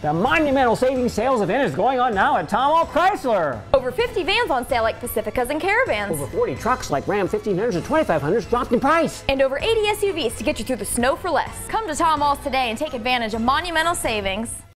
The Monumental Savings Sales Event is going on now at Tom Ahl Chrysler. Over 50 vans on sale like Pacificas and Caravans. Over 40 trucks like Ram 1500s and 2500s dropped in price. And over 80 SUVs to get you through the snow for less. Come to Tom Ahls today and take advantage of monumental savings.